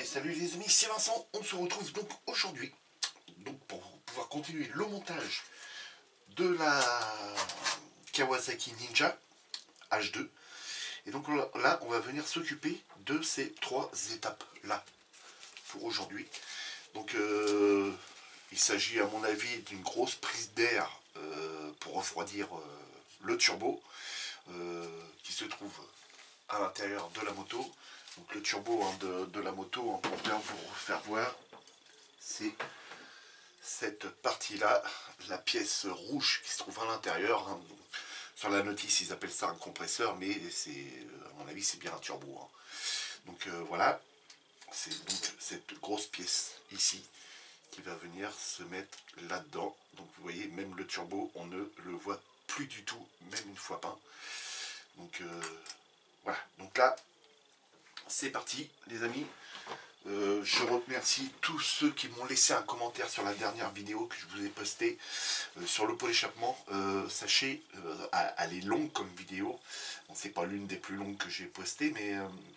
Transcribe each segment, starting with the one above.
Et salut les amis, c'est Vincent. On se retrouve donc aujourd'hui pour pouvoir continuer le montage de la Kawasaki Ninja H2. Et donc là, on va venir s'occuper de ces trois étapes là pour aujourd'hui. Donc il s'agit à mon avis d'une grosse prise d'air pour refroidir le turbo qui se trouve à l'intérieur de la moto. Donc le turbo de la moto, pour bien vous faire voir, c'est cette partie-là, la pièce rouge qui se trouve à l'intérieur. Sur la notice, ils appellent ça un compresseur, mais c'est, à mon avis, c'est bien un turbo. Donc voilà, c'est donc cette grosse pièce ici qui va venir se mettre là-dedans. Donc vous voyez, même le turbo, on ne le voit plus du tout, même une fois peint. Donc voilà, donc là, c'est parti les amis. Je remercie tous ceux qui m'ont laissé un commentaire sur la dernière vidéo que je vous ai postée sur le pot d'échappement. Sachez, elle est longue comme vidéo. Bon, c'est pas l'une des plus longues que j'ai postées, mais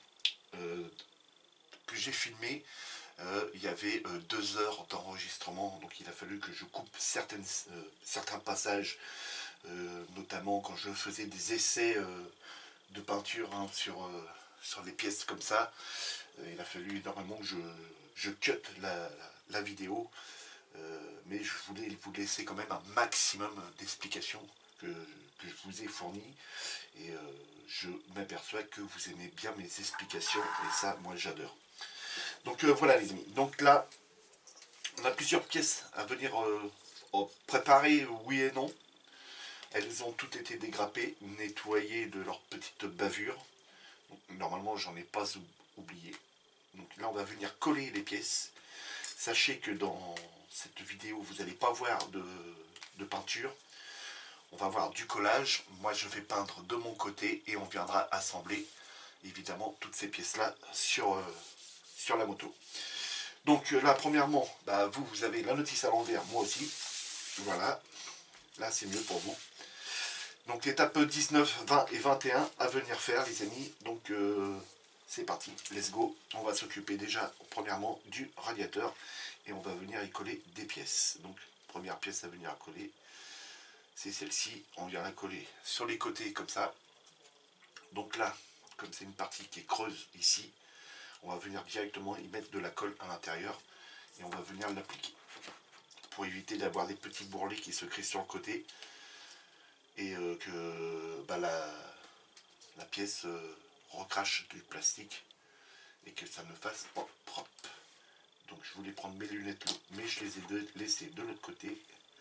que j'ai filmé. Il y avait 2 heures d'enregistrement, donc il a fallu que je coupe certains passages, notamment quand je faisais des essais de peinture sur les pièces comme ça. Il a fallu énormément que je cut la vidéo, mais je voulais vous laisser quand même un maximum d'explications que je vous ai fournies, et je m'aperçois que vous aimez bien mes explications, et ça, moi, j'adore. Donc voilà les amis, donc là, on a plusieurs pièces à venir préparer, oui et non. Elles ont toutes été dégrappées, nettoyées de leurs petites bavures. Donc, normalement, j'en ai pas oublié. Donc là, on va venir coller les pièces. Sachez que dans cette vidéo, vous n'allez pas voir de peinture. On va voir du collage. Moi, je vais peindre de mon côté et on viendra assembler, évidemment, toutes ces pièces-là sur la moto. Donc là, premièrement, bah, vous avez la notice à l'envers, moi aussi. Voilà. Là, c'est mieux pour vous. Donc l'étape 19, 20 et 21 à venir faire, les amis. Donc c'est parti, let's go. On va s'occuper déjà, premièrement, du radiateur. Et on va venir y coller des pièces. Donc, première pièce à venir à coller, c'est celle-ci. On vient la coller sur les côtés, comme ça. Donc là, comme c'est une partie qui est creuse ici, on va venir directement y mettre de la colle à l'intérieur. Et on va venir l'appliquer. Pour éviter d'avoir des petits bourrelets qui se créent sur le côté. Et que bah, la pièce recrache du plastique et que ça me fasse pas propre. Donc je voulais prendre mes lunettes, mais je les ai laissées de l'autre côté.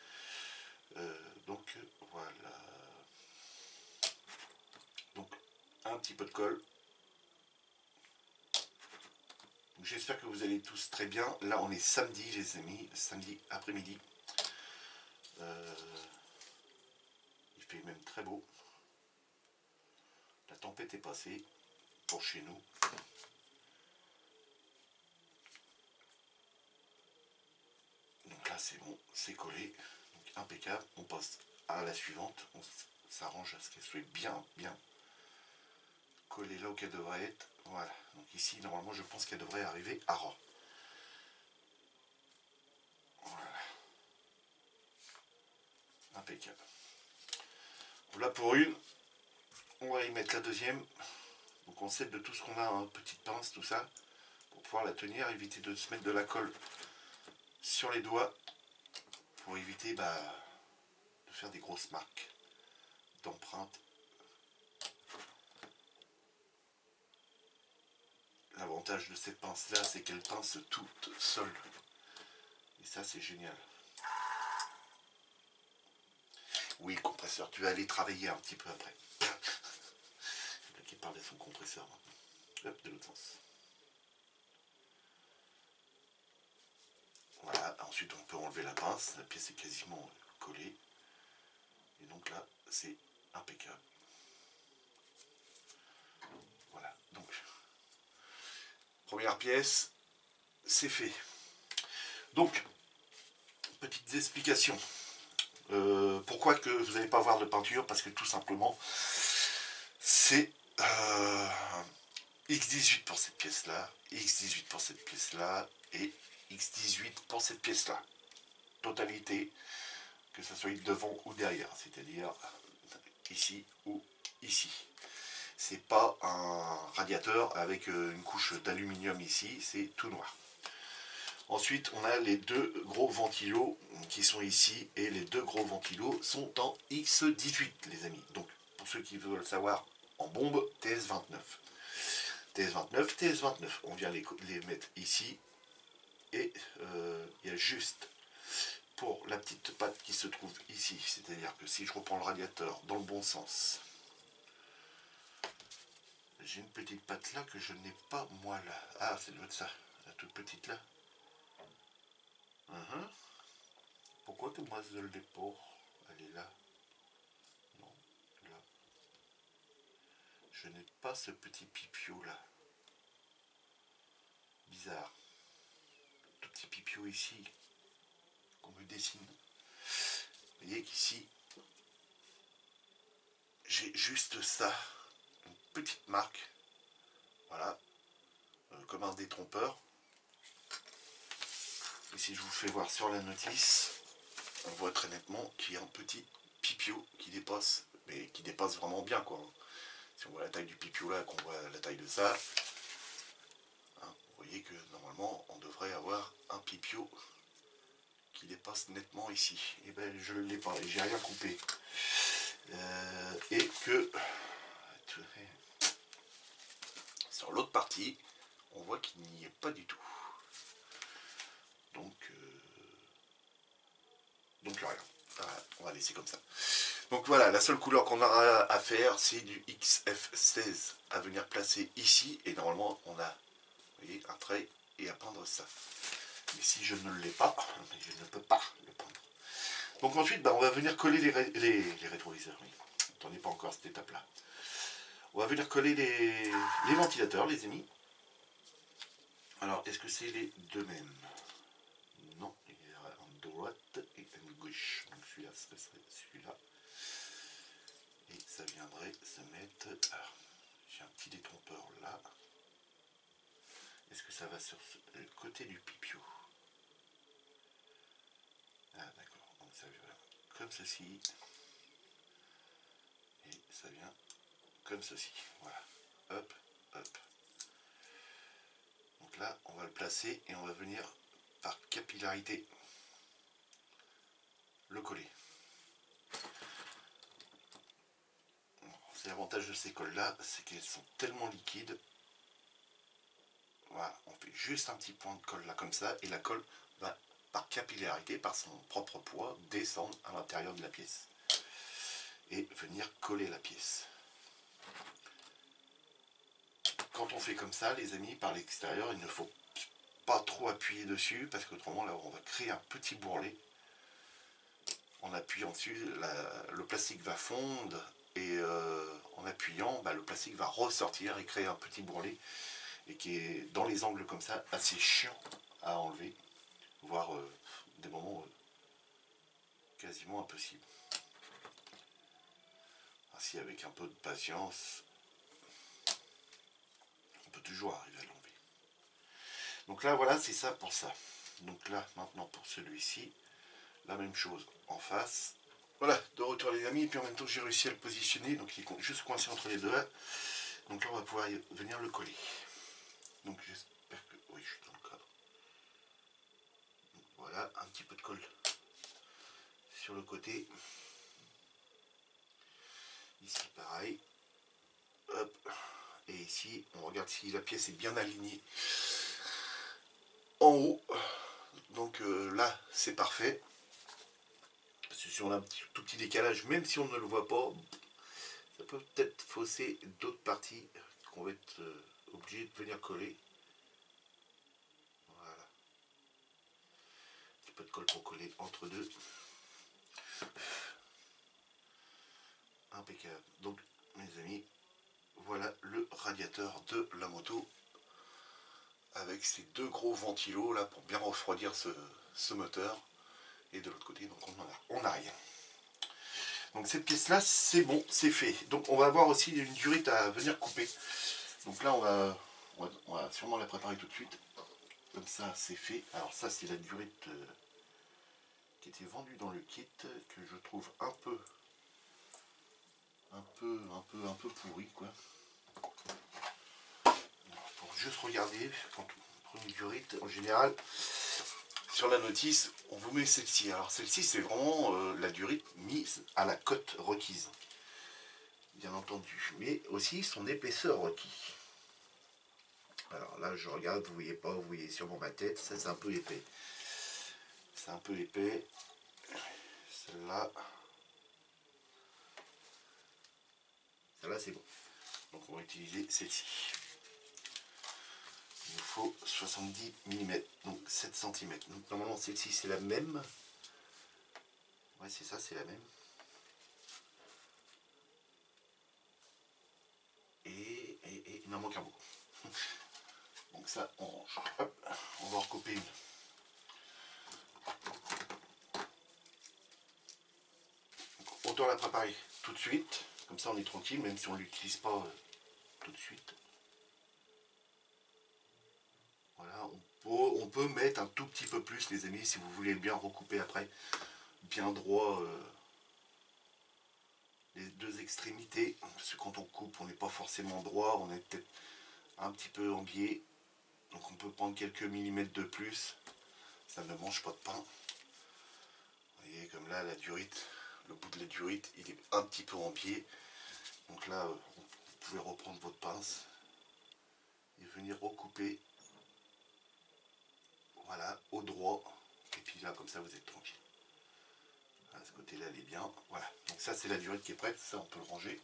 Donc voilà. Donc un petit peu de colle. J'espère que vous allez tous très bien. Là on est samedi les amis, samedi après-midi. Il fait même très beau. La tempête est passée pour chez nous. Donc là c'est bon, c'est collé. Donc impeccable. On passe à la suivante. On s'arrange à ce qu'elle soit bien collée là où qu'elle devrait être. Voilà. Donc ici normalement je pense qu'elle devrait arriver à ras. Voilà. Impeccable. Voilà pour une. On va y mettre la deuxième. Donc on sait de tout ce qu'on a, hein, petite pince, tout ça, pour pouvoir la tenir, éviter de se mettre de la colle sur les doigts, pour éviter de faire des grosses marques d'empreintes. L'avantage de cette pince là, c'est qu'elle pince toute seule. Et ça c'est génial. Oui, compresseur, tu vas aller travailler un petit peu après. C'est là qui parle de son compresseur maintenant. Hop, de l'autre sens. Voilà, ensuite on peut enlever la pince, la pièce est quasiment collée. Et donc là, c'est impeccable. Voilà, donc, première pièce, c'est fait. Donc, petites explications. Pourquoi que vous n'allez pas voir de peinture? Parce que tout simplement, c'est X18 pour cette pièce-là, X18 pour cette pièce-là, et X18 pour cette pièce-là. Totalité, que ce soit devant ou derrière, c'est-à-dire ici ou ici. C'est pas un radiateur avec une couche d'aluminium ici, c'est tout noir. Ensuite, on a les deux gros ventilos qui sont ici, et les deux gros ventilos sont en X18, les amis. Donc, pour ceux qui veulent savoir, en bombe, TS29. TS29, TS29. On vient les mettre ici, et il y a juste pour la petite patte qui se trouve ici, c'est-à-dire que si je reprends le radiateur dans le bon sens, j'ai une petite patte là que je n'ai pas moi là. Ah, c'est de ça, la toute petite là. Pourquoi que moi je l'ai pas? Elle est là. Non, là. Je n'ai pas ce petit pipio là. Bizarre. Tout petit pipio ici qu'on me dessine. Vous voyez qu'ici, j'ai juste ça. Une petite marque. Voilà. Comme un détrompeur. Et si je vous fais voir sur la notice, on voit très nettement qu'il y a un petit pipio qui dépasse, mais qui dépasse vraiment bien quoi. Si on voit la taille du pipio là, qu'on voit la taille de ça, hein, vous voyez que normalement on devrait avoir un pipio qui dépasse nettement ici. Et ben je ne l'ai pas, et j'ai rien coupé. Et que sur l'autre partie, on voit qu'il n'y est pas du tout. Donc rien. Voilà, on va laisser comme ça. Donc voilà, la seule couleur qu'on aura à faire, c'est du XF16 à venir placer ici. Et normalement, on a, vous voyez, un trait et à peindre ça. Mais si je ne l'ai pas, je ne peux pas le peindre. Donc ensuite, on va venir coller les rétroviseurs. Oui. On n'est pas encore à cette étape-là. On va venir coller les ventilateurs, les amis. Alors, est-ce que c'est les deux mêmes? Non, il y a un droite et une gauche. Donc celui-là, ce serait celui-là. Et ça viendrait se mettre... Alors, j'ai un petit détrompeur là. Est-ce que ça va sur le côté du pipio? Ah d'accord, donc ça vient comme ceci. Et ça vient comme ceci. Voilà. Hop, hop. Donc là, on va le placer et on va venir par capillarité le coller. C'est l'avantage de ces colles là, c'est qu'elles sont tellement liquides. Voilà, on fait juste un petit point de colle là comme ça, et la colle va par capillarité, par son propre poids, descendre à l'intérieur de la pièce et venir coller la pièce. Quand on fait comme ça, les amis, par l'extérieur, il ne faut pas trop appuyer dessus, parce qu'autrement là on va créer un petit bourrelet. En appuyant dessus, le plastique va fondre, et en appuyant, le plastique va ressortir et créer un petit bourrelet, et qui est dans les angles comme ça assez chiant à enlever, voire des moments quasiment impossibles. Ainsi, avec un peu de patience, on peut toujours arriver à l'enlever. Donc là, voilà, c'est ça pour ça. Donc là, maintenant pour celui-ci, la même chose en face. Voilà, de retour les amis, et puis en même temps j'ai réussi à le positionner, donc il est juste coincé entre les deux là. Donc là on va pouvoir venir le coller. Donc j'espère que... Oui, je suis dans le cadre. Donc, voilà, un petit peu de colle sur le côté. Ici pareil. Hop. Et ici, on regarde si la pièce est bien alignée en haut. Donc là, c'est parfait. Parce que si on a un tout petit décalage, même si on ne le voit pas, ça peut peut-être fausser d'autres parties qu'on va être obligé de venir coller. Voilà. Un petit peu de colle pour coller entre deux. Impeccable. Donc, mes amis, voilà le radiateur de la moto avec ces deux gros ventilos là pour bien refroidir ce moteur. Et de l'autre côté, donc on n'a rien. Donc cette pièce là, c'est bon, c'est fait. Donc on va avoir aussi une durite à venir couper. Donc là, on va sûrement la préparer tout de suite. Comme ça, c'est fait. Alors ça, c'est la durite qui était vendue dans le kit, que je trouve un peu pourri, quoi. Alors, pour juste regarder, quand on prend une durite, en général, sur la notice, on vous met celle-ci. Alors celle-ci, c'est vraiment la durite mise à la cote requise, bien entendu, mais aussi son épaisseur requise. Alors là, je regarde, vous voyez pas, vous voyez sûrement ma tête, ça c'est un peu épais. C'est un peu épais. Celle-là, c'est bon. Donc on va utiliser celle-ci. Il nous faut 70 mm, donc 7 cm. Donc normalement celle-ci c'est la même. Ouais, c'est ça, c'est la même. Et il en manque un bout. Donc ça, on range. Hop, on va en recouper une. Donc, autant la préparer tout de suite. Comme ça on est tranquille, même si on ne l'utilise pas tout de suite. Voilà, on peut mettre un tout petit peu plus, les amis, si vous voulez bien recouper après. Bien droit les deux extrémités. Parce que quand on coupe, on n'est pas forcément droit, on est peut-être un petit peu en biais. Donc on peut prendre quelques millimètres de plus. Ça ne mange pas de pain. Vous voyez, comme là, la durite, le bout de la durite, il est un petit peu en biais. Donc là, vous pouvez reprendre votre pince et venir recouper. Voilà, au droit. Et puis là, comme ça, vous êtes tranquille. À ce côté-là, elle est bien. Voilà. Donc ça, c'est la durite qui est prête. Ça, on peut le ranger.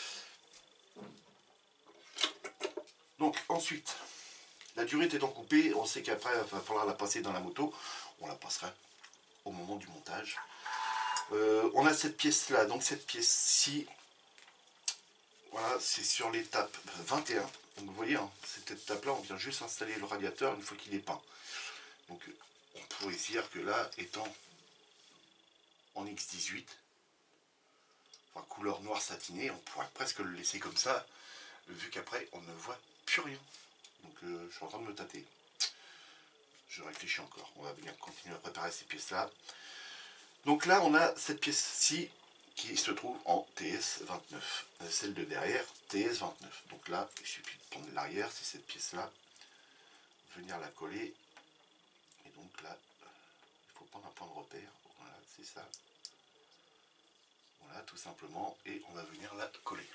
Donc ensuite, la durite étant coupée, on sait qu'après, il va falloir la passer dans la moto. On la passera au moment du montage. On a cette pièce-là. Donc cette pièce-ci, voilà, c'est sur l'étape 21. Donc vous voyez, hein, cette étape-là, on vient juste installer le radiateur une fois qu'il est peint. Donc on pourrait dire que là, étant en X18, enfin couleur noir satiné, on pourrait presque le laisser comme ça, vu qu'après on ne voit plus rien. Donc je suis en train de me tâter. Je réfléchis encore. On va venir continuer à préparer ces pièces-là. Donc là, on a cette pièce-ci qui se trouve en TS29. Celle de derrière, TS29. Donc là, il suffit de prendre l'arrière, c'est cette pièce-là, venir la coller. Et donc là, il faut prendre un point de repère. Voilà, c'est ça. Voilà, tout simplement. Et on va venir la coller.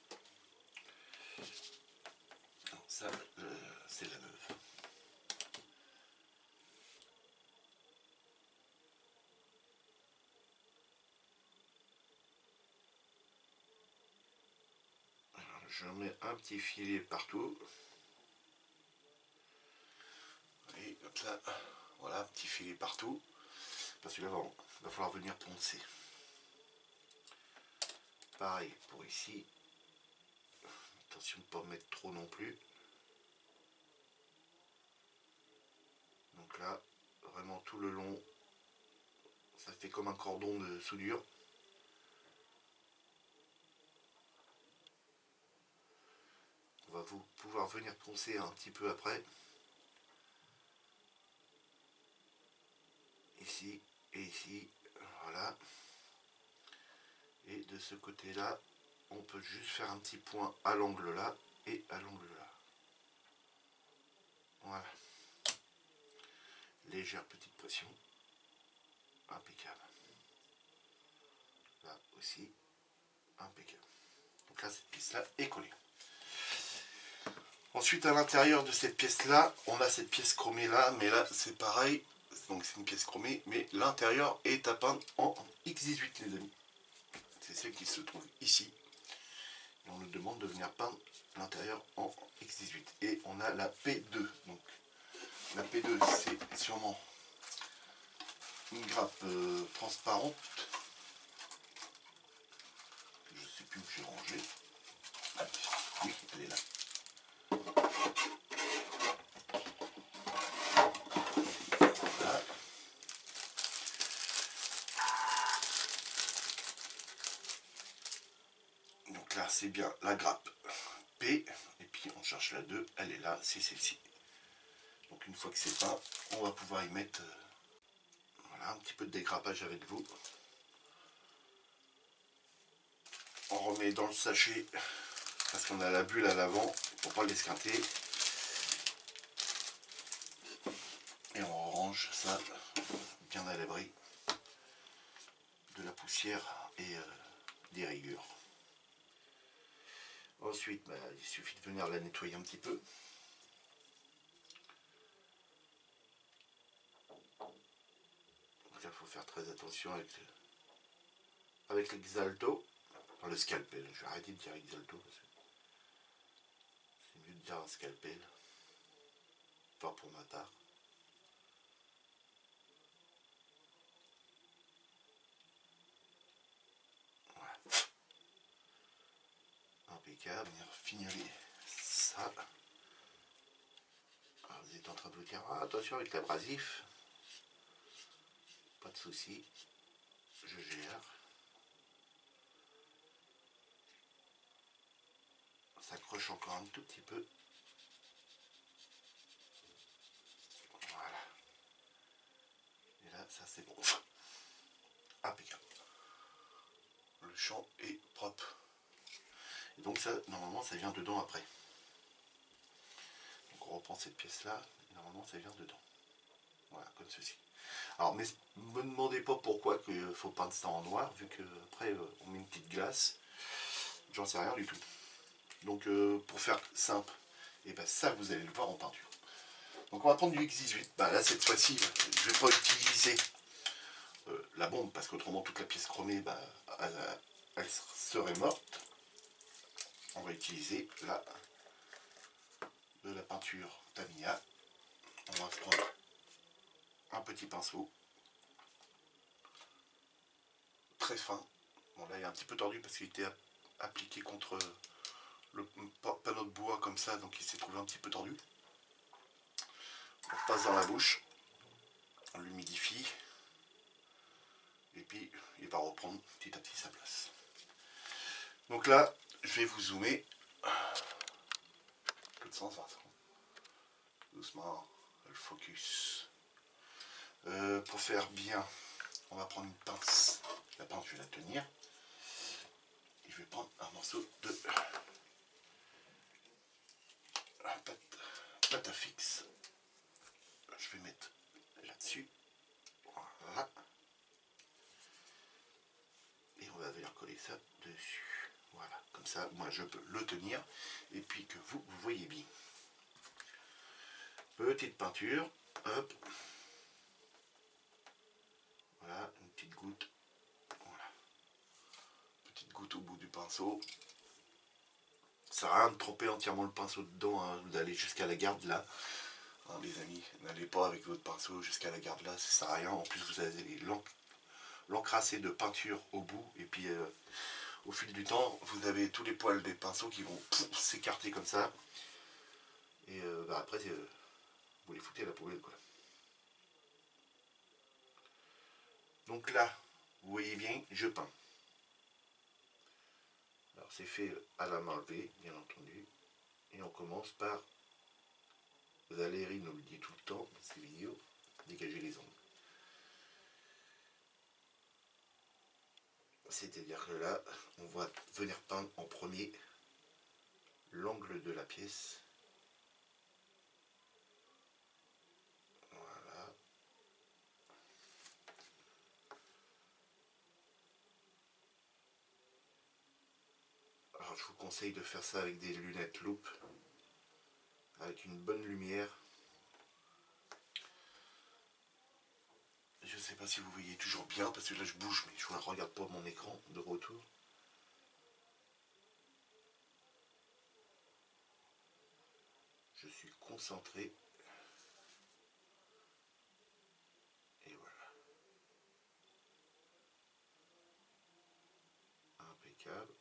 Donc ça, c'est la neuve. Alors, je mets un petit filet partout. Et hop là, voilà, un petit filet partout. Parce que là, il va falloir venir poncer. Pareil pour ici. Attention de ne pas mettre trop non plus. Donc là, vraiment tout le long, ça fait comme un cordon de soudure. On va pouvoir venir poncer un petit peu après. Ici et ici, voilà. Et de ce côté-là, on peut juste faire un petit point à l'angle là et à l'angle là. Voilà. Légère petite pression. Impeccable. Là aussi, impeccable. Donc là, cette pièce-là est collée. Ensuite, à l'intérieur de cette pièce-là, on a cette pièce chromée là, mais là, c'est pareil. Donc c'est une pièce chromée, mais l'intérieur est à peindre en X18, les amis. C'est celle qui se trouve ici. Et on nous demande de venir peindre l'intérieur en X18. Et on a la P2. Donc la P2, c'est sûrement une grappe transparente. Je ne sais plus où j'ai rangé. Ah, oui, elle est là. Voilà. Donc là, c'est bien la grappe P. Et puis puis on cherche la 2, elle est là, c'est celle-ci. Donc une fois que c'est peint, on va pouvoir y mettre voilà, un petit peu de dégrappage avec vous. On remet dans le sachet parce qu'on a la bulle à l'avant pour pas l'esquinter. Et on range ça bien à l'abri de la poussière et des rayures. Ensuite, il suffit de venir la nettoyer un petit peu. Donc là, il faut faire très attention avec l'exalto, enfin, le scalpel. Je vais arrêter de dire exalto parce que c'est mieux de dire un scalpel. Enfin, pour ma part. Voilà. Impeccable. Venir fignoler ça. Alors, vous êtes en train de vous dire, ah, attention avec l'abrasif. Pas de souci. Je gère. Ça accroche encore un tout petit peu. Voilà. Et là, ça c'est bon. Impeccable. Le champ est propre. Et donc ça, normalement, ça vient dedans après. Donc on reprend cette pièce-là, et normalement, ça vient dedans. Voilà, comme ceci. Alors, mais ne me demandez pas pourquoi il faut peindre ça en noir, vu que après on met une petite glace. J'en sais rien du tout. Donc pour faire simple, et ben ça vous allez le voir en peinture. Donc on va prendre du X18. Là cette fois-ci, je ne vais pas utiliser la bombe parce qu'autrement toute la pièce chromée, elle serait morte. On va utiliser de la peinture Tamiya. On va se prendre un petit pinceau très fin. Bon là il est un petit peu tordu parce qu'il était appliqué contre le panneau de bois comme ça, donc il s'est trouvé un petit peu tordu. On passe dans la bouche, on l'humidifie, et puis il va reprendre petit à petit sa place. Donc là, je vais vous zoomer. Que de sens, doucement, le focus. Pour faire bien, on va prendre une pince. La pince, je vais la tenir. Et je vais prendre un morceau de pâte à fixe. Je vais mettre là-dessus. Voilà. Et on va venir coller ça dessus. Voilà, comme ça, moi je peux le tenir. Et puis que vous voyez bien. Petite peinture. Hop. Voilà, une petite goutte. Voilà. Petite goutte au bout du pinceau. Ça sert à rien de tremper entièrement le pinceau dedans, hein, d'aller jusqu'à la garde là. Hein, les amis, n'allez pas avec votre pinceau jusqu'à la garde là, ça sert à rien. En plus vous avez l'encrassé de peinture au bout, et puis au fil du temps, vous avez tous les poils des pinceaux qui vont s'écarter comme ça. Et après, vous les foutez à la poubelle, quoi. Donc là, vous voyez bien, je peins. Alors c'est fait à la main levée, bien entendu. Et on commence par, Valérie nous le dit tout le temps dans ses vidéos, dégager les ongles. C'est-à-dire que là, on va venir peindre en premier l'angle de la pièce. Voilà. Alors je vous conseille de faire ça avec des lunettes loupe, avec une bonne lumière. Je ne sais pas si vous voyez toujours bien, parce que là je bouge, mais je ne regarde pas mon écran de retour. Je suis concentré. Et voilà. Impeccable.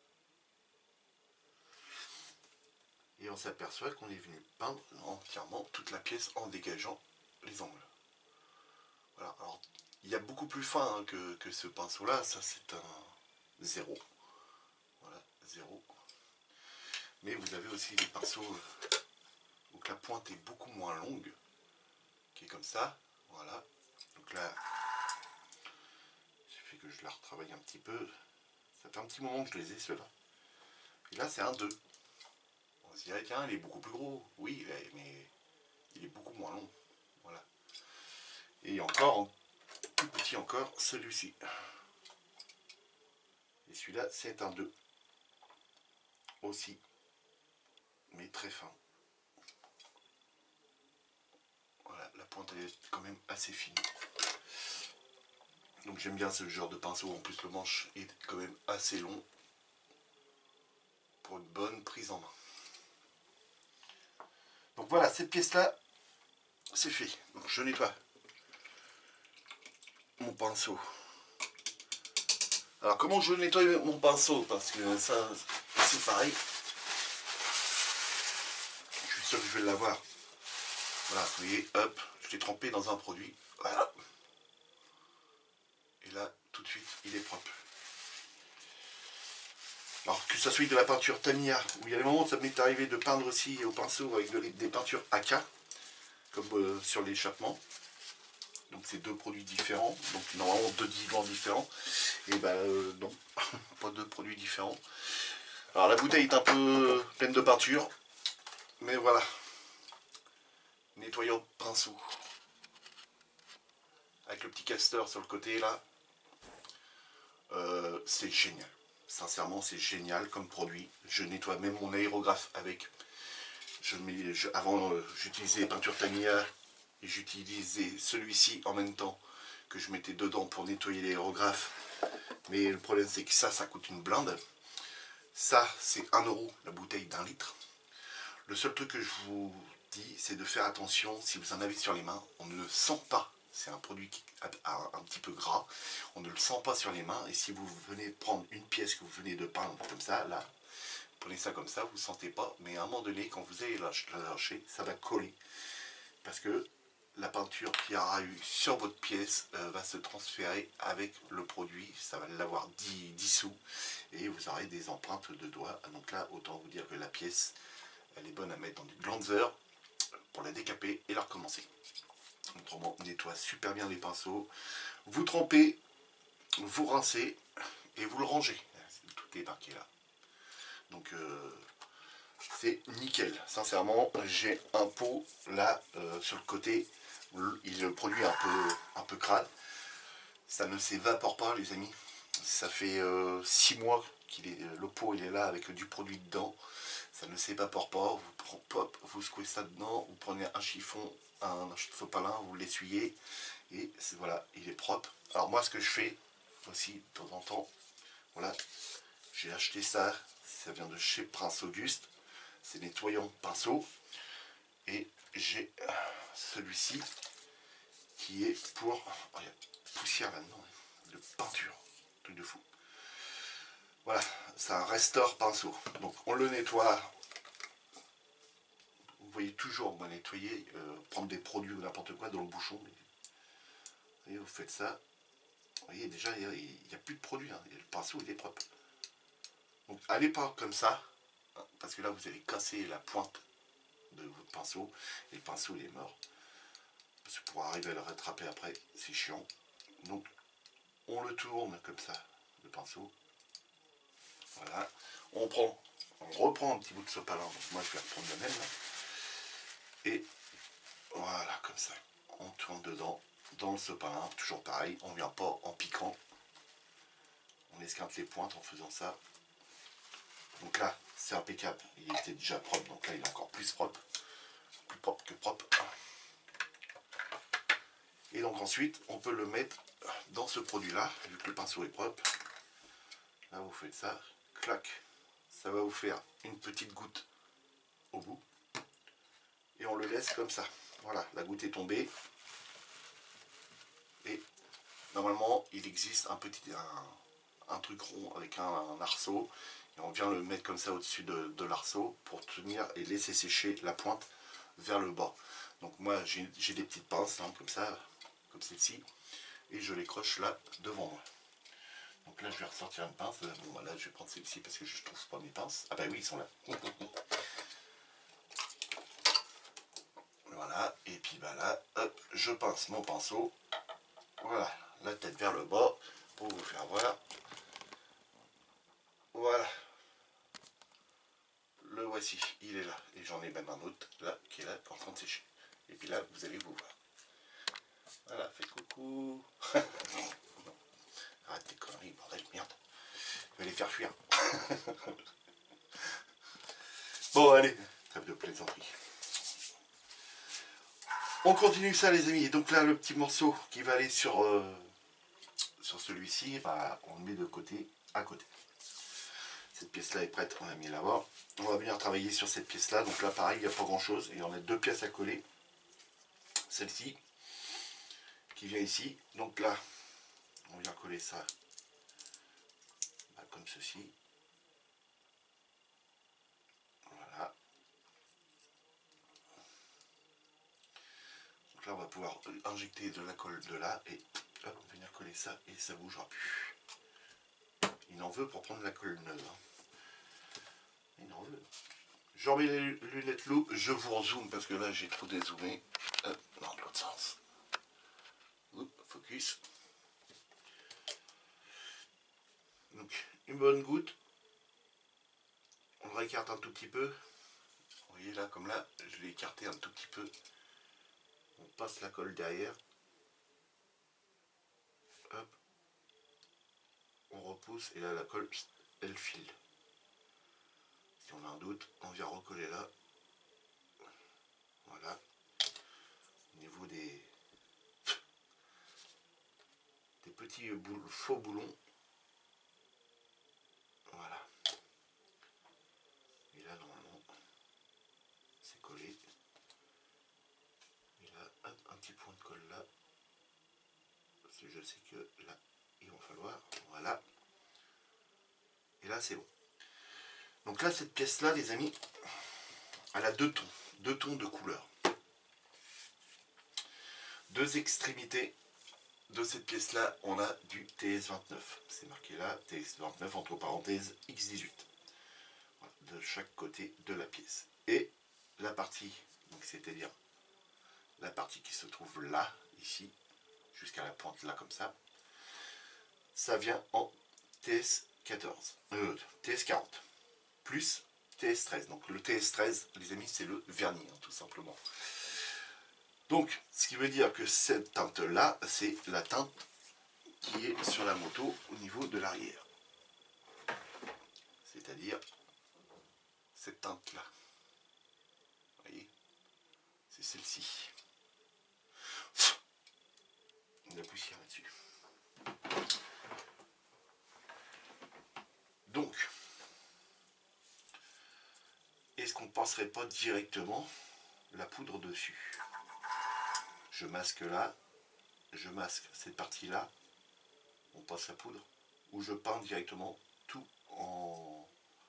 Et on s'aperçoit qu'on est venu peindre entièrement toute la pièce en dégageant les angles. Voilà, alors il y a beaucoup plus fin hein, que ce pinceau là, ça c'est un 0. Voilà, 0. Mais vous avez aussi des pinceaux où la pointe est beaucoup moins longue, qui est comme ça, voilà. Donc là, il suffit que je la retravaille un petit peu. Ça fait un petit moment que je les ai, ceux-là. Et là, c'est un 2. On se dirait, tiens, il est beaucoup plus gros. Oui, mais il est beaucoup moins long. Voilà. Et encore, plus petit encore, celui-ci. Et celui-là, c'est un 2. Aussi. Mais très fin. Voilà, la pointe elle est quand même assez fine. Donc j'aime bien ce genre de pinceau. En plus, le manche est quand même assez long pour une bonne prise en main. Donc voilà, cette pièce-là, c'est fait. Donc je nettoie mon pinceau. Alors comment je nettoie mon pinceau? Parce que ça, c'est pareil. Je suis sûr que je vais l'avoir. Voilà, vous voyez, hop, je l'ai trempé dans un produit. Voilà. Et là, tout de suite, il est propre. Alors que ça soit de la peinture Tamiya, où il y a des moments où ça m'est arrivé de peindre aussi au pinceau avec des peintures AK, comme sur l'échappement. Donc c'est deux produits différents, donc normalement deux diluants différents. Et ben non, pas deux produits différents. Alors la bouteille est un peu pleine de peinture, mais voilà. Nettoyant pinceau. Avec le petit castor sur le côté là. C'est génial. Sincèrement, c'est génial comme produit. Je nettoie même mon aérographe avec. Avant, j'utilisais peinture Tamiya et j'utilisais celui-ci en même temps que je mettais dedans pour nettoyer l'aérographe. Mais le problème, c'est que ça coûte une blinde. Ça, c'est 1 € la bouteille d'1 litre. Le seul truc que je vous dis, c'est de faire attention si vous en avez sur les mains. On ne le sent pas. C'est un produit qui a un petit peu gras. On ne le sent pas sur les mains. Et si vous venez prendre une pièce que vous venez de peindre comme ça, là, prenez ça comme ça, vous ne sentez pas. Mais à un moment donné, quand vous allez la lâcher, ça va coller. Parce que la peinture qu'il y aura eu sur votre pièce va se transférer avec le produit. Ça va l'avoir dissous. Et vous aurez des empreintes de doigts. Donc là, autant vous dire que la pièce, elle est bonne à mettre dans du glanzer pour la décaper et la recommencer. Autrement, on nettoie super bien les pinceaux. Vous trempez, vous rincez et vous le rangez. Tout est marqué là. Donc c'est nickel. Sincèrement, j'ai un pot là sur le côté. Le produit est un peu crade. Ça ne s'évapore pas, les amis. Ça fait 6 mois le pot il est là avec du produit dedans. Ça ne s'évapore pas. Vous secouez ça dedans. Vous prenez un chiffon, un sopalin, vous l'essuyez. Et voilà, il est propre. Alors moi, ce que je fais aussi de temps en temps, voilà, j'ai acheté ça. Ça vient de chez Prince Auguste. C'est nettoyant pinceau. Et j'ai celui-ci qui est pour... Oh, il y a poussière là-dedans. De peinture. Truc de fou. Voilà, c'est un restore pinceau. Donc on le nettoie. Vous voyez toujours, moi, nettoyer, prendre des produits ou n'importe quoi dans le bouchon. Vous voyez, vous faites ça. Vous voyez, déjà, il n'y a plus de produit. Hein. Le pinceau, il est propre. Donc allez pas comme ça, hein, parce que là, vous allez casser la pointe de votre pinceau. Et le pinceau, il est mort. Parce que pour arriver à le rattraper après, c'est chiant. Donc, on le tourne comme ça, le pinceau. Voilà. On reprend un petit bout de sopalin. Donc moi, je vais reprendre la même. Là. Et voilà, comme ça. On tourne dedans, dans le sopalin. Toujours pareil, on ne vient pas en piquant. On esquinte les pointes en faisant ça. Donc là, c'est impeccable. Il était déjà propre, donc là, il est encore plus propre. Plus propre que propre. Et donc ensuite, on peut le mettre dans ce produit-là, vu que le pinceau est propre. Là, vous faites ça, clac. Ça va vous faire une petite goutte au bout. Et on le laisse comme ça. Voilà, la goutte est tombée. Et normalement, il existe un truc rond avec un arceau. Et on vient le mettre comme ça au-dessus de l'arceau pour tenir et laisser sécher la pointe vers le bas. Donc moi, j'ai des petites pinces, hein, comme ça, comme celle-ci. Et je les croche là devant moi. Donc là je vais ressortir une pince. Bon bah là je vais prendre celle-ci parce que je ne trouve pas mes pinces. Ah bah oui, ils sont là. Voilà, et puis bah là, hop, je pince mon pinceau. Voilà, la tête vers le bas pour vous faire voir. Voilà. Le voici, il est là. Et j'en ai même un autre là qui est là en train de sécher. Et puis là, vous allez vous voir. Voilà, faites coucou. Arrête tes conneries, bordel, merde. Je vais les faire fuir. Bon, allez, trêve de plaisanterie. On continue ça, les amis. Et donc là, le petit morceau qui va aller sur celui-ci, bah, on le met de côté, à côté. Cette pièce-là est prête, on l'a mis là-bas. On va venir travailler sur cette pièce-là. Donc là, pareil, il n'y a pas grand-chose. Et on a deux pièces à coller. Celle-ci, qui vient ici. Donc là, on vient coller ça comme ceci. Voilà. Donc là, on va pouvoir injecter de la colle de là et hop, venir coller ça et ça ne bougera plus. Il en veut pour prendre la colle neuve. Il en veut. Je remets les lunettes loup, je vous rezoome parce que là j'ai trop dézoomé. Non, de l'autre sens. Oups, focus. Donc, une bonne goutte. On le réécarte un tout petit peu. Vous voyez là, comme là, je l'ai écarté un tout petit peu. On passe la colle derrière. Hop. On repousse et là la colle, elle file. Si on a un doute, on vient recoller là. Voilà. Au niveau des petits faux boulons. Voilà. Et là, normalement, c'est collé. Et là, un petit point de colle là. Parce que je sais que là, il va falloir. Voilà. Et là, c'est bon. Donc là, cette pièce-là, les amis, elle a deux tons de couleur. Deux extrémités de cette pièce-là, on a du TS29. C'est marqué là, TS29 entre parenthèses X18. Voilà, de chaque côté de la pièce. Et la partie, c'est-à-dire la partie qui se trouve là, ici, jusqu'à la pointe là comme ça vient en TS14, TS40, plus TS13. Donc le TS13, les amis, c'est le vernis, hein, tout simplement. Donc, ce qui veut dire que cette teinte-là, c'est la teinte qui est sur la moto au niveau de l'arrière. C'est-à-dire cette teinte-là. Vous voyez, c'est celle-ci. De la poussière là-dessus. Donc, est-ce qu'on ne passerait pas directement la poudre dessus? Je masque là, je masque cette partie-là, on passe la poudre, ou je peins directement tout en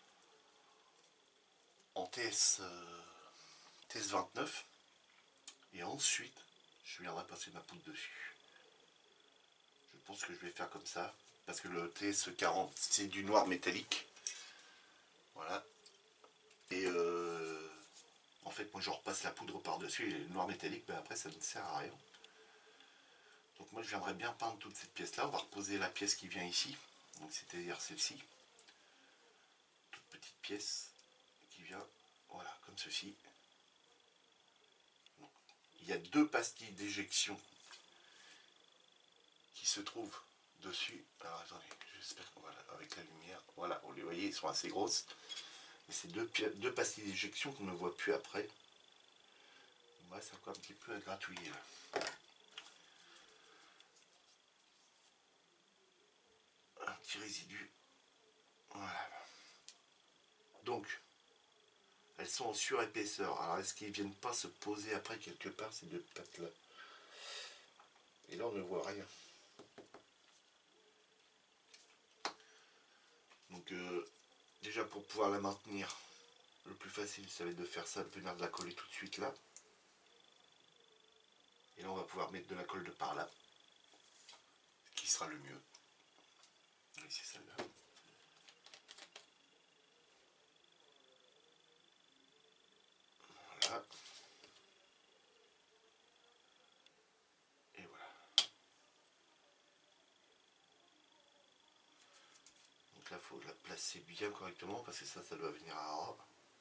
TS29, et ensuite je viendrai passer ma poudre dessus. Je pense que je vais faire comme ça, parce que le TS40 c'est du noir métallique. Voilà. Et en fait, moi je repasse la poudre par-dessus, et le noir métallique, ben après ça ne sert à rien. Donc moi je viendrais bien peindre toute cette pièce-là. On va reposer la pièce qui vient ici, donc c'est-à-dire celle-ci. Toute petite pièce qui vient, voilà, comme ceci. Donc, il y a deux pastilles d'éjection qui se trouvent dessus. Alors attendez, j'espère que voilà, avec la lumière, voilà, vous les voyez, ils sont assez grosses. Mais c'est deux pastilles d'éjection qu'on ne voit plus après. Moi, c'est encore un petit peu à gratouiller là. Un petit résidu. Voilà. Donc, elles sont en surépaisseur. Alors, est-ce qu'ils ne viennent pas se poser après quelque part, ces deux pattes-là? Et là, on ne voit rien. Donc, déjà, pour pouvoir la maintenir, le plus facile, ça va être de faire ça, de venir de la coller tout de suite là. Et là, on va pouvoir mettre de la colle de par là, qui sera le mieux. c'est celle-là. Voilà. Et voilà. Donc là, il faut la placer bien correctement parce que ça doit venir à ras.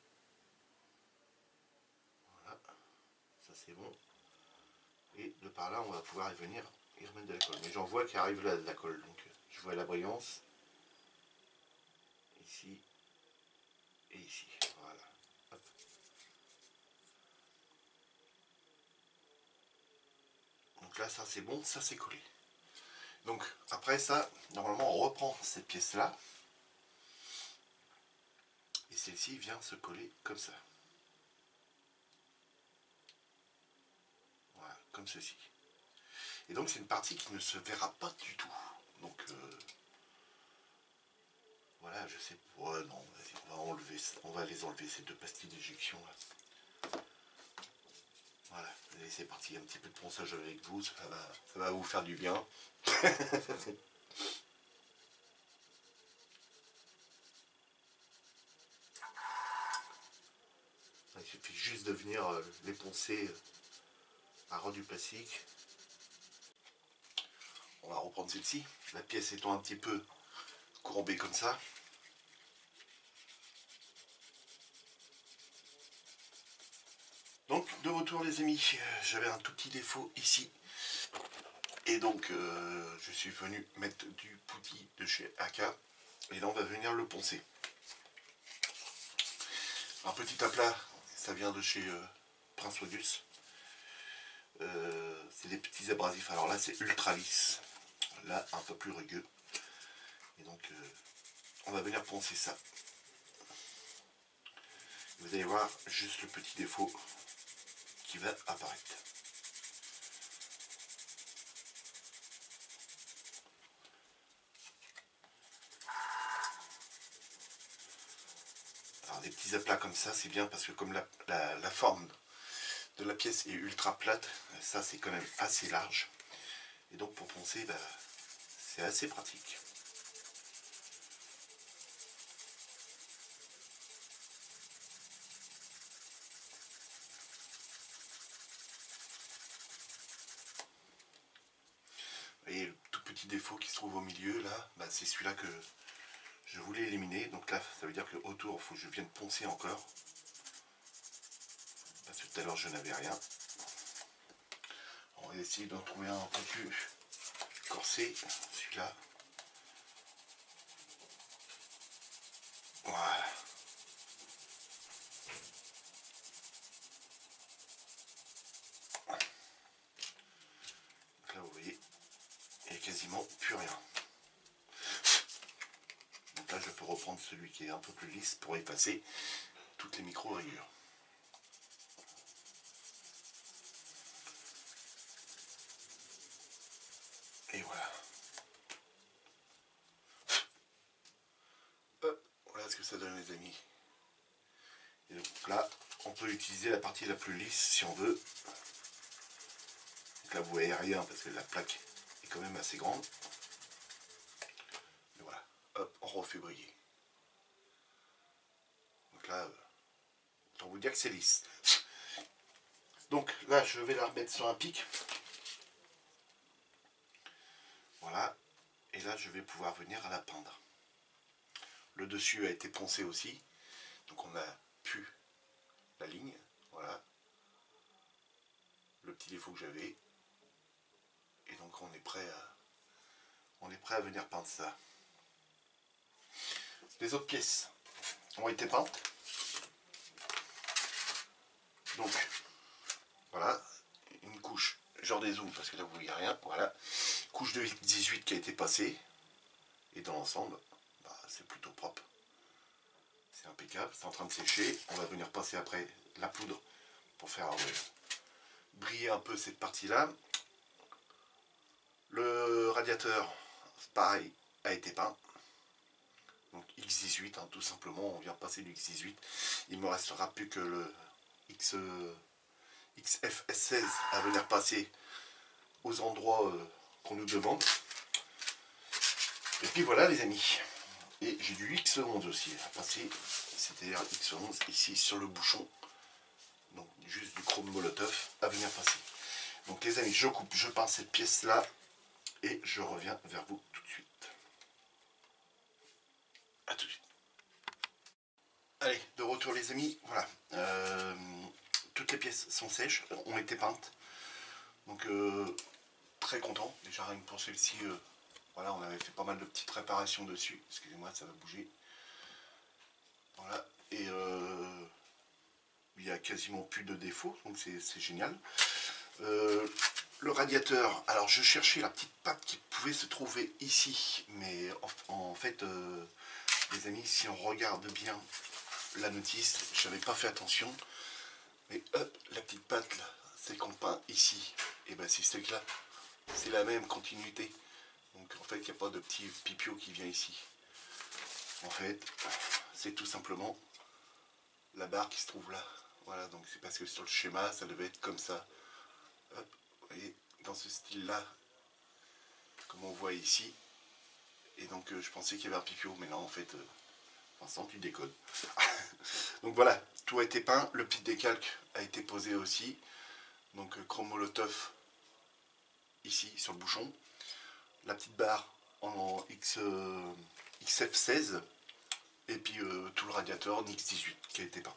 Voilà. Ça, c'est bon. Et de par là, on va pouvoir y venir et remettre de la colle. Mais j'en vois qui arrive là de la colle. Donc, je vois la brillance. Ici. Et ici. Voilà. Hop. Donc là, ça, c'est bon. Ça, c'est collé. Donc, après ça, normalement, on reprend cette pièce-là. Et celle-ci vient se coller comme ça. Voilà, comme ceci. Et donc c'est une partie qui ne se verra pas du tout. Donc voilà, je sais. Ouais, non, vas-y, on va enlever, on va les enlever ces deux pastilles d'éjection là. Voilà, allez, c'est parti, un petit peu de ponçage avec vous, ça va vous faire du bien. Il suffit juste de venir les poncer à ras du plastique. On va reprendre celle-ci, la pièce étant un petit peu courbée comme ça. Donc de retour les amis, j'avais un tout petit défaut ici. Et donc je suis venu mettre du putty de chez AK. Et là on va venir le poncer. Un petit aplat, ça vient de chez Prince Wodus. C'est des petits abrasifs. Alors là c'est ultra lisse. Là un peu plus rugueux. Et donc on va venir poncer ça. Vous allez voir juste le petit défaut qui va apparaître. Alors des petits aplats comme ça c'est bien parce que comme la forme de la pièce est ultra plate, ça c'est quand même assez large. Et donc pour poncer, bah, c'est assez pratique. Et le tout petit défaut qui se trouve au milieu là, bah, c'est celui-là que je voulais éliminer. Donc là, ça veut dire que autour, il faut que je vienne poncer encore. Parce que tout à l'heure, je n'avais rien. On va essayer d'en trouver un peu plus corsé, celui-là. Voilà. Donc là, vous voyez, il n'y a quasiment plus rien. Donc là, je peux reprendre celui qui est un peu plus lisse pour effacer toutes les micro-rayures. Et voilà. Hop, voilà ce que ça donne les amis. Et donc là, on peut utiliser la partie la plus lisse si on veut. Donc là, vous voyez rien parce que la plaque est quand même assez grande. Et voilà, hop, on refait briller. Donc là, autant vous dire que c'est lisse. Donc là, je vais la remettre sur un pic. Voilà. Et là, je vais pouvoir venir à la peindre. Le dessus a été poncé aussi. Donc on a pu la ligne. Voilà. Le petit défaut que j'avais. Et donc on est prêt à venir peindre ça. Les autres pièces ont été peintes. Donc voilà. Une couche, genre des zooms parce que là vous voyez rien. Voilà. Couche de 18 qui a été passée. Et dans l'ensemble, bah, c'est plutôt propre. C'est impeccable, c'est en train de sécher. On va venir passer après la poudre pour faire briller un peu cette partie-là. Le radiateur, pareil, a été peint. Donc X18, hein, tout simplement, on vient passer du X18. Il ne me restera plus que le XFS16 à venir passer aux endroits qu'on nous demande. Et puis voilà les amis. Et j'ai du X11 aussi à passer, c'est-à-dire X11 ici sur le bouchon. Donc juste du chrome molotov à venir passer. Donc les amis, je coupe, je peins cette pièce là et je reviens vers vous tout de suite. A tout de suite. Allez, de retour les amis, voilà. Toutes les pièces sont sèches, ont été peintes. Donc très content, déjà rien que pour celle-ci, voilà, on avait fait pas mal de petites réparations dessus. Excusez-moi, ça va bouger. Voilà, et il n'y a quasiment plus de défauts, donc c'est génial. Le radiateur, alors je cherchais la petite patte qui pouvait se trouver ici, mais en fait, les amis, si on regarde bien la notice, je n'avais pas fait attention, mais hop, la petite patte là, c'est qu'on peint ici, et ben c'est ce là, c'est la même continuité. Donc en fait, il n'y a pas de petit pipio qui vient ici. En fait, c'est tout simplement la barre qui se trouve là. Voilà, donc c'est parce que sur le schéma, ça devait être comme ça. Hop, vous voyez, dans ce style-là, comme on voit ici. Et donc je pensais qu'il y avait un pipio, mais non, en fait, Vincent, tu déconnes. Donc voilà, tout a été peint, le petit décalque a été posé aussi. Donc chrome molotov ici sur le bouchon. La petite barre en XF16. Et puis tout le radiateur en X18 qui a été peint.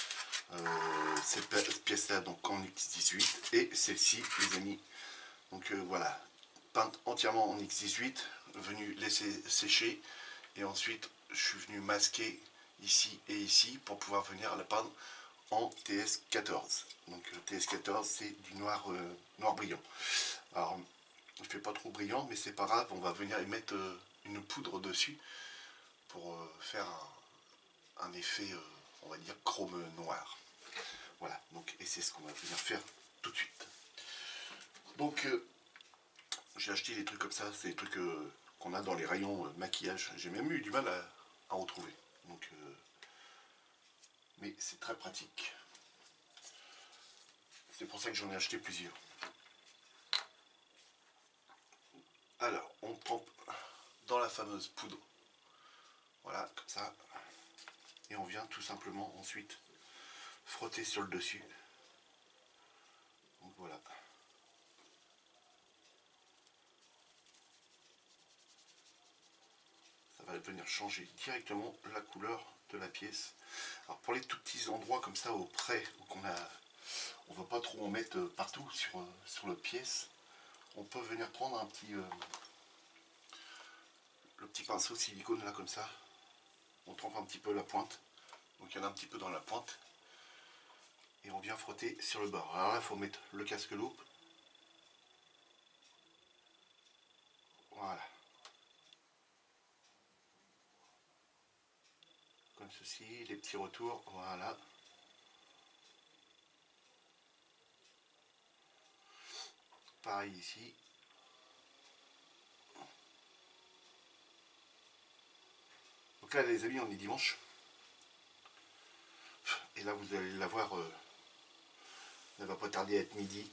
Cette pièce là donc en X18 et celle-ci les amis, donc voilà, peinte entièrement en X18, venu laisser sécher et ensuite je suis venu masquer ici et ici pour pouvoir venir la peindre en TS14. Donc TS14 c'est du noir, noir brillant. Alors il fait pas trop brillant mais c'est pas grave, on va venir y mettre une poudre dessus pour faire un effet on va dire chrome noir. Voilà, donc et c'est ce qu'on va venir faire tout de suite. Donc j'ai acheté des trucs comme ça, c'est des trucs qu'on a dans les rayons maquillage. J'ai même eu du mal à retrouver. Donc mais c'est très pratique. C'est pour ça que j'en ai acheté plusieurs. Alors, on trempe dans la fameuse poudre. Voilà, comme ça. Et on vient tout simplement ensuite frotter sur le dessus. Donc voilà. Ça va venir changer directement la couleur de la pièce. Alors pour les tout petits endroits comme ça au près, où on ne va pas trop en mettre partout sur la pièce, on peut venir prendre un petit le petit pinceau silicone là comme ça. On trempe un petit peu la pointe. Donc il y en a un petit peu dans la pointe. Et on vient frotter sur le bord. Alors là, il faut mettre le casque-loupe. Voilà. Comme ceci, les petits retours. Voilà. Pareil ici. Donc là, les amis, on est dimanche. Et là, vous allez la voir. Elle va pas tarder à être midi.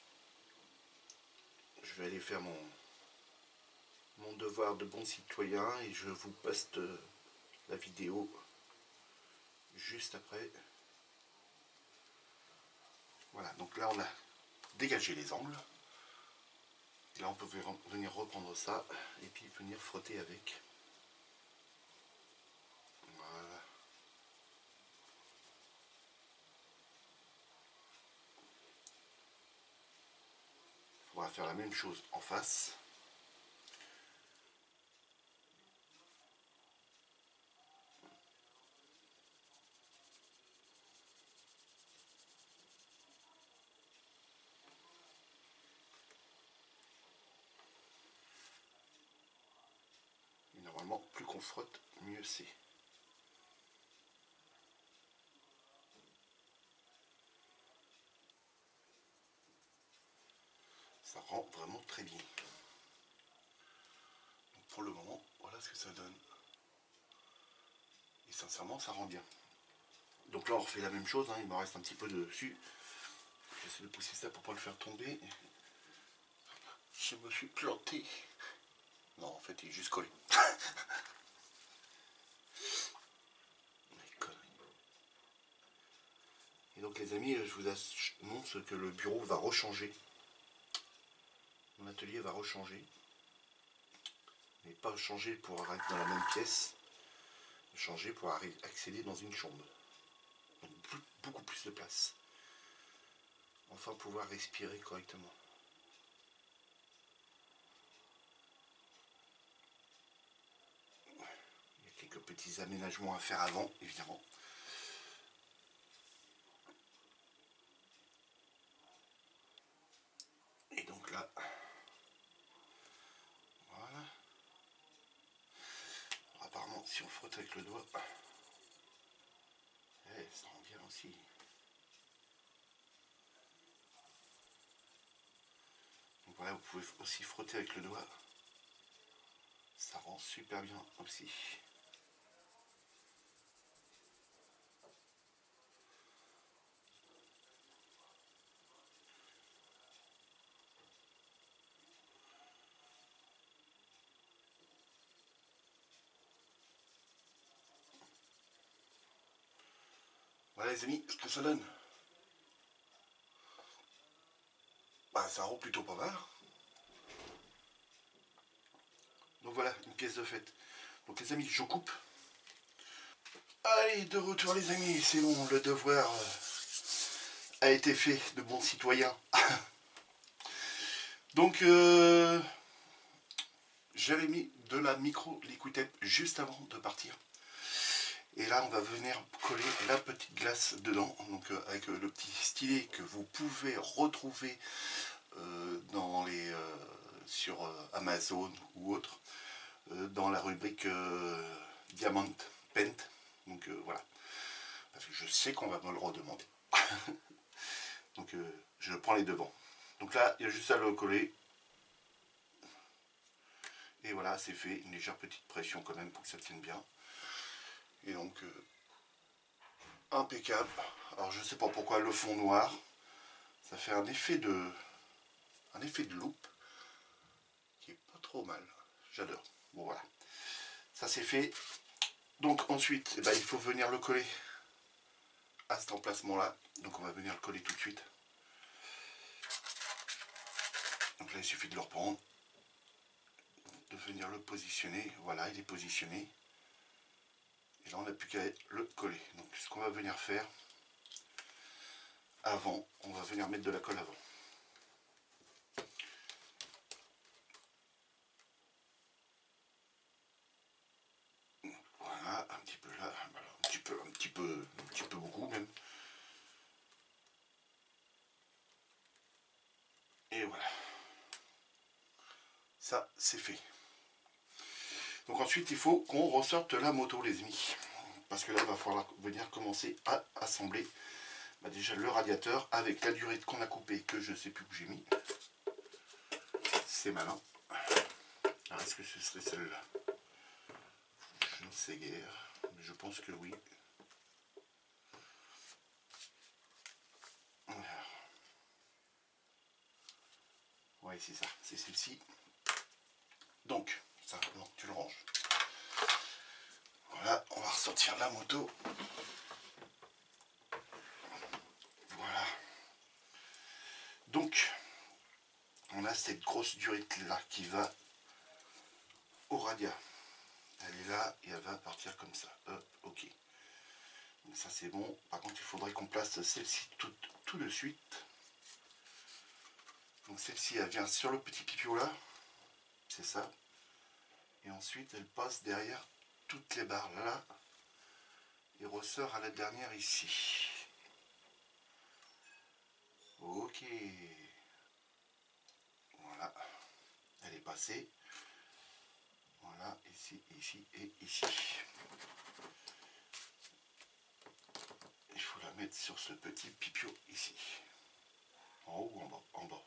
Je vais aller faire mon devoir de bon citoyen et je vous poste la vidéo juste après. Voilà, donc là on a dégagé les angles. Et là on peut venir reprendre ça et puis venir frotter avec. Voilà. On va faire la même chose en face. Et normalement, plus qu'on frotte, mieux c'est. Ça rend vraiment très bien. Donc pour le moment, voilà ce que ça donne. Et sincèrement, ça rend bien. Donc là, on refait la même chose. Hein, il me reste un petit peu dessus. J'essaie de pousser ça pour ne pas le faire tomber. Je me suis planté. Non, en fait, il est juste collé. Et donc les amis, je vous annonce que le bureau va rechanger. Mon atelier va rechanger. Mais pas changer pour être dans la même pièce. Changer pour accéder dans une chambre. Donc beaucoup plus de place. Enfin pouvoir respirer correctement. Il y a quelques petits aménagements à faire avant, évidemment. Et donc là, voilà. Alors, apparemment, si on frotte avec le doigt, ça rend bien aussi. Donc voilà, vous pouvez aussi frotter avec le doigt. Ça rend super bien aussi. Voilà les amis, ce que ça donne. Bah, ça rend plutôt pas mal. Donc voilà, une pièce de fête. Donc les amis, je coupe. Allez, de retour les amis, c'est bon, le devoir a été fait de bon citoyen. Donc j'avais mis de la micro liquid tape juste avant de partir. Et là on va venir coller la petite glace dedans, donc avec le petit stylet que vous pouvez retrouver dans les, sur Amazon ou autre, dans la rubrique Diamond Paint. Donc voilà, parce que je sais qu'on va me le redemander. Donc je prends les devants. Donc là il y a juste à le coller. Et voilà, c'est fait, une légère petite pression quand même pour que ça tienne bien. Et donc impeccable. Alors je sais pas pourquoi le fond noir, ça fait un effet de loupe qui est pas trop mal. J'adore. Bon voilà, ça c'est fait. Donc ensuite, eh ben, il faut venir le coller à cet emplacement là. Donc on va venir le coller tout de suite. Donc là il suffit de le reprendre, de venir le positionner. Voilà, il est positionné. Et là on n'a plus qu'à le coller. Donc ce qu'on va venir faire avant, on va venir mettre de la colle avant. Voilà, un petit peu là, voilà, un petit peu beaucoup même. Et voilà. Ça, c'est fait. Donc ensuite, il faut qu'on ressorte la moto, les amis. Parce que là, il va falloir venir commencer à assembler déjà le radiateur avec la durée qu'on a coupée, que je ne sais plus où j'ai mis. C'est malin. Alors, est-ce que ce serait celle-là? Je ne sais guère. Mais je pense que oui. Ouais, c'est ça. C'est celle-ci. Donc, ça, non, tu le ranges. Voilà, on va ressortir la moto. Voilà. Donc, on a cette grosse durite là qui va au radia. Elle est là et elle va partir comme ça. Hop, ok. Donc ça c'est bon. Par contre, il faudrait qu'on place celle-ci tout de suite. Donc celle-ci, elle vient sur le petit pipio là. C'est ça. Et ensuite, elle passe derrière toutes les barres là. Et ressort à la dernière ici. Ok. Voilà. Elle est passée. Voilà, ici, ici et ici. Il faut la mettre sur ce petit pipio ici. En haut ou en bas? En bas.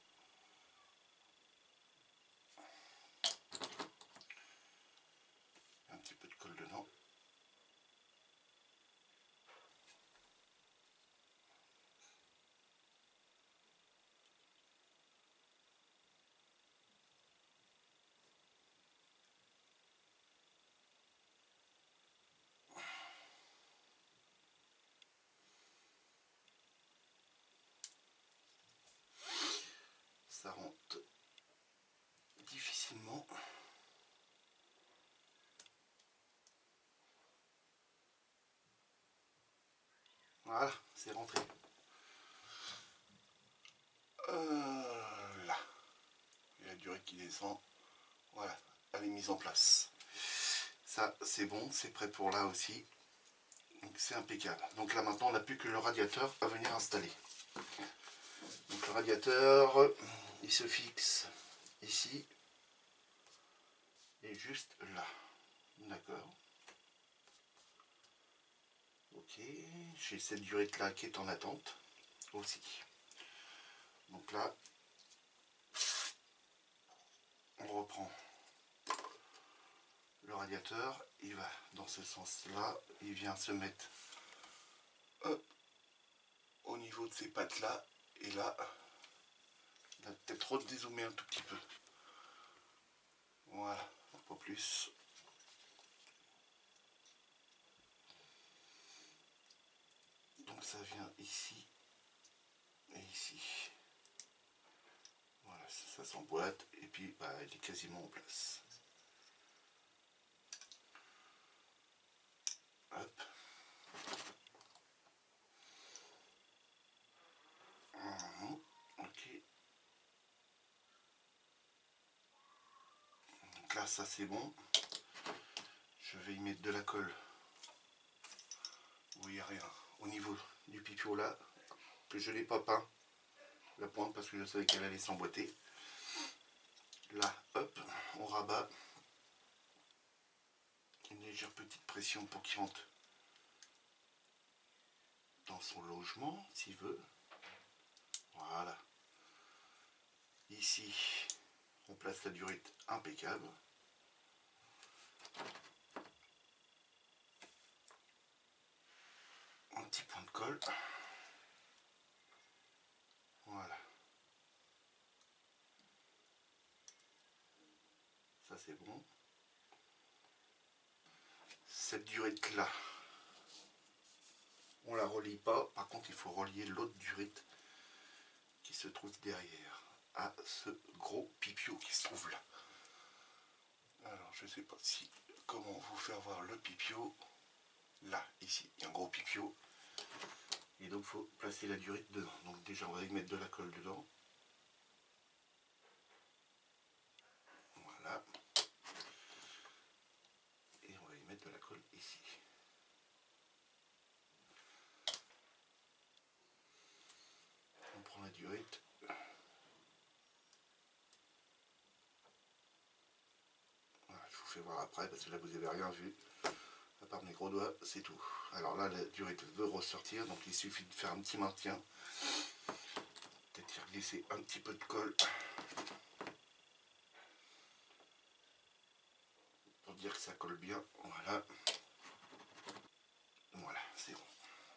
Un petit peu de colle dedans. Voilà, c'est rentré. Là, il y a la durée qui descend. Voilà, elle est mise en place. Ça, c'est bon, c'est prêt pour là aussi. Donc c'est impeccable. Donc là maintenant, on n'a plus que le radiateur à venir installer. Donc le radiateur, il se fixe ici et juste là. D'accord. Ok, j'ai cette durite là qui est en attente aussi. Donc là, on reprend le radiateur, il va dans ce sens là, il vient se mettre au niveau de ces pattes là, et là, il va peut-être redézoomer un tout petit peu. Voilà, pas plus. Donc ça vient ici et ici. Voilà, ça s'emboîte et puis bah, il est quasiment en place. Hop. Ok. Donc là, ça c'est bon. Je vais y mettre de la colle. Où il n'y a rien. Au niveau du pipio là, que je n'ai pas peint la pointe parce que je savais qu'elle allait s'emboîter. Là, hop, on rabat. Une légère petite pression pour qu'il rentre dans son logement, s'il veut. Voilà. Ici, on place la durite impeccable. Un petit point de colle. Voilà. Ça c'est bon. Cette durite là, on la relie pas. Par contre, il faut relier l'autre durite qui se trouve derrière à ce gros pipio qui se trouve là. Alors, je sais pas si comment vous faire voir le pipio. Là, ici, il y a un gros pipio. Et donc, il faut placer la durite dedans. Donc, déjà, on va y mettre de la colle dedans. Voilà. Et on va y mettre de la colle ici. On prend la durite. Voilà, je vous fais voir après parce que là, vous n'avez rien vu. À part mes gros doigts, c'est tout. Alors là, la durite veut ressortir. Donc, il suffit de faire un petit maintien. Peut-être y glisser un petit peu de colle. Pour dire que ça colle bien. Voilà. Voilà, c'est bon.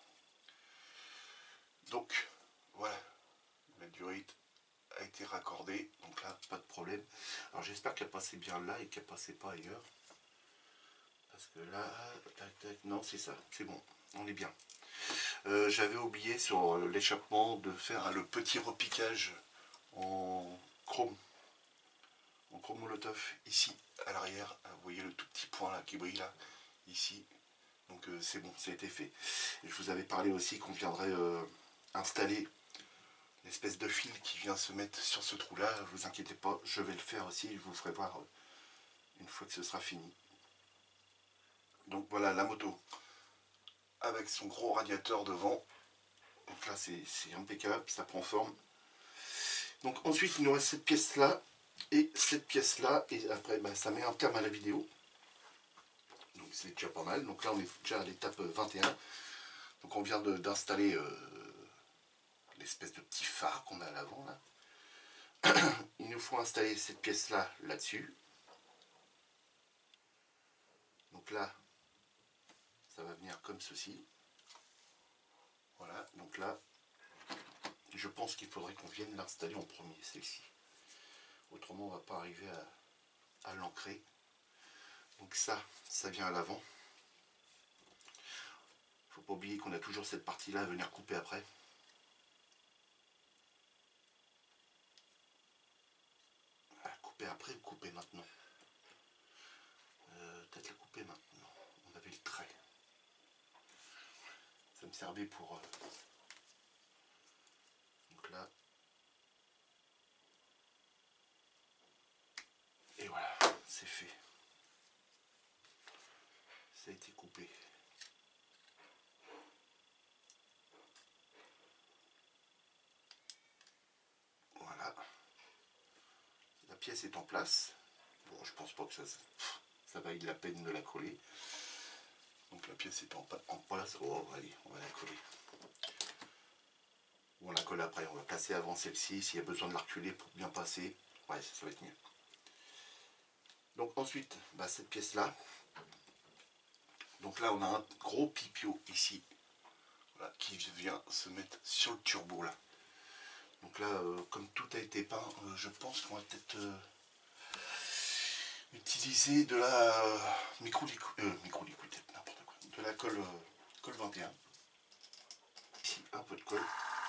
Donc, voilà. La durite a été raccordée. Donc là, pas de problème. Alors j'espère qu'elle passait bien là et qu'elle passait pas ailleurs. Parce que là, tac, tac, non, c'est ça. C'est bon. On est bien. J'avais oublié sur l'échappement de faire le petit repiquage en chrome. En chrome molotov ici à l'arrière. Vous voyez le tout petit point là qui brille là. Ici. Donc c'est bon, ça a été fait. Et je vous avais parlé aussi qu'on viendrait installer l'espèce de fil qui vient se mettre sur ce trou là. Ne vous inquiétez pas, je vais le faire aussi. Je vous ferai voir une fois que ce sera fini. Donc voilà la moto avec son gros radiateur devant. Donc là c'est impeccable, ça prend forme. Donc ensuite il nous reste cette pièce là et cette pièce là. Et après bah, ça met un terme à la vidéo. Donc c'est déjà pas mal. Donc là on est déjà à l'étape 21. Donc on vient d'installer l'espèce de petit phare qu'on a à l'avant là. Il nous faut installer cette pièce là là-dessus. Donc là, ça va venir comme ceci. Voilà, donc là, je pense qu'il faudrait qu'on vienne l'installer en premier, celle-ci. Autrement, on ne va pas arriver à l'ancrer. Donc ça vient à l'avant. Il ne faut pas oublier qu'on a toujours cette partie-là à venir couper après. Couper après ou couper maintenant? Peut-être la couper maintenant. On avait le trait. Ça Ça me servait pour... donc là. Et voilà, c'est fait. Ça a été coupé. Voilà. La pièce est en place. Bon, je pense pas que ça vaille la peine de la coller. Donc la pièce est en place. Oh, allez, on va la coller. Ou on la colle après. On va passer avant celle-ci. S'il y a besoin de la reculer pour bien passer, ouais, ça va être mieux. Donc ensuite, bah, cette pièce-là. Donc là, on a un gros pipio ici. Voilà, qui vient se mettre sur le turbo là. Donc là, comme tout a été peint, je pense qu'on va peut-être utiliser de la micro-liquide, n'importe quoi, de la colle 21. Ici, un peu de colle.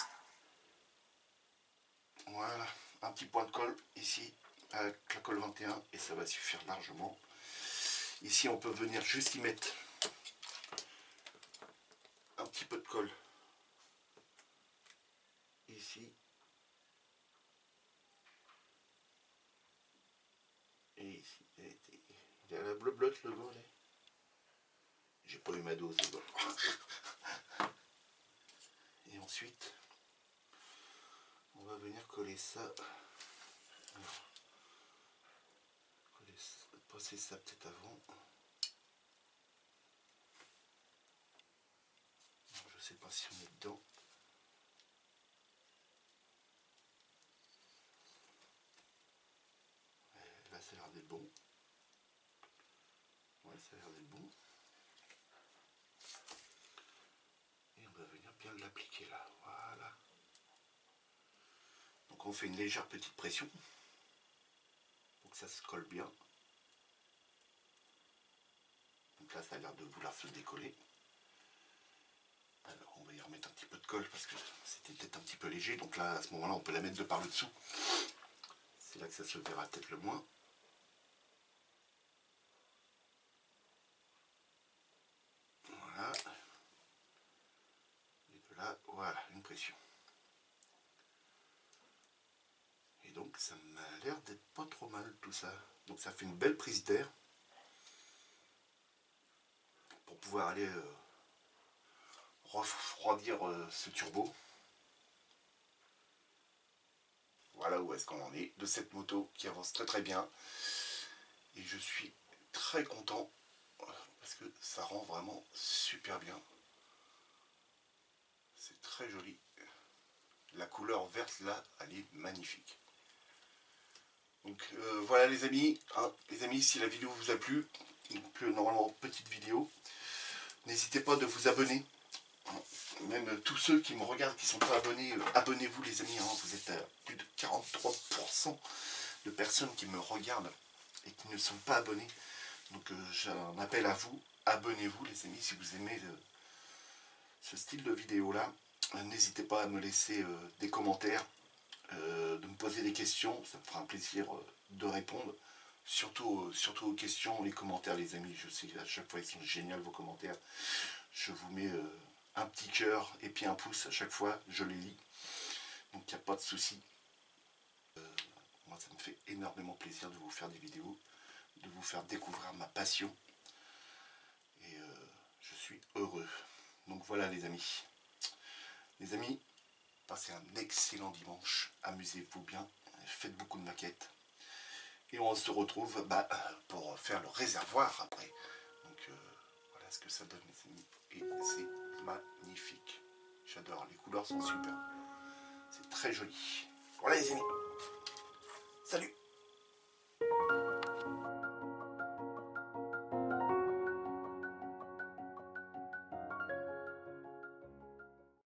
Voilà, un petit point de colle ici avec la colle 21 et ça va suffire largement. Ici, on peut venir juste y mettre un petit peu de colle ici. Et ici, il y a la bleu-blotte le gars. J'ai pas eu ma dose le gars. Et ensuite, on va venir coller ça. Alors, passer ça peut-être avant. Je sais pas si on est dedans. Là, ça a l'air d'être bon. Ouais, ça a l'air d'être bon. Et on va venir bien l'appliquer là. Voilà. Donc on fait une légère petite pression pour que ça se colle bien. Donc là, ça a l'air de vouloir se décoller. Alors on va y remettre un petit peu de colle parce que c'était peut-être un petit peu léger. Donc là, à ce moment-là, on peut la mettre de par le dessous. C'est là que ça se verra peut-être le moins. Voilà. Et de là, voilà, une pression. Et donc ça m'a l'air d'être pas trop mal tout ça. Donc ça fait une belle prise d'air pour pouvoir aller refroidir ce turbo. Voilà où est-ce qu'on en est de cette moto qui avance très très bien. Et je suis très content parce que ça rend vraiment super bien. C'est très joli. La couleur verte là, elle est magnifique. Donc voilà les amis, hein, si la vidéo vous a plu, donc normalement petite vidéo, n'hésitez pas de vous abonner. Même tous ceux qui me regardent, qui ne sont pas abonnés, abonnez-vous les amis, hein, vous êtes à plus de 43% de personnes qui me regardent et qui ne sont pas abonnés. Donc j'ai un appel à vous, abonnez-vous les amis si vous aimez ce style de vidéo là. N'hésitez pas à me laisser des commentaires, de me poser des questions, ça me fera un plaisir de répondre. Surtout aux questions, les commentaires les amis, je sais à chaque fois ils sont géniaux vos commentaires. Je vous mets un petit cœur et puis un pouce à chaque fois, je les lis. Donc il n'y a pas de souci. Moi ça me fait énormément plaisir de vous faire des vidéos, de vous faire découvrir ma passion. Et je suis heureux. Donc voilà les amis. Les amis, passez un excellent dimanche. Amusez-vous bien. Faites beaucoup de maquettes. Et on se retrouve pour faire le réservoir après. Donc voilà ce que ça donne les amis. Et c'est magnifique. J'adore. Les couleurs sont super. C'est très joli. Voilà les amis. Salut.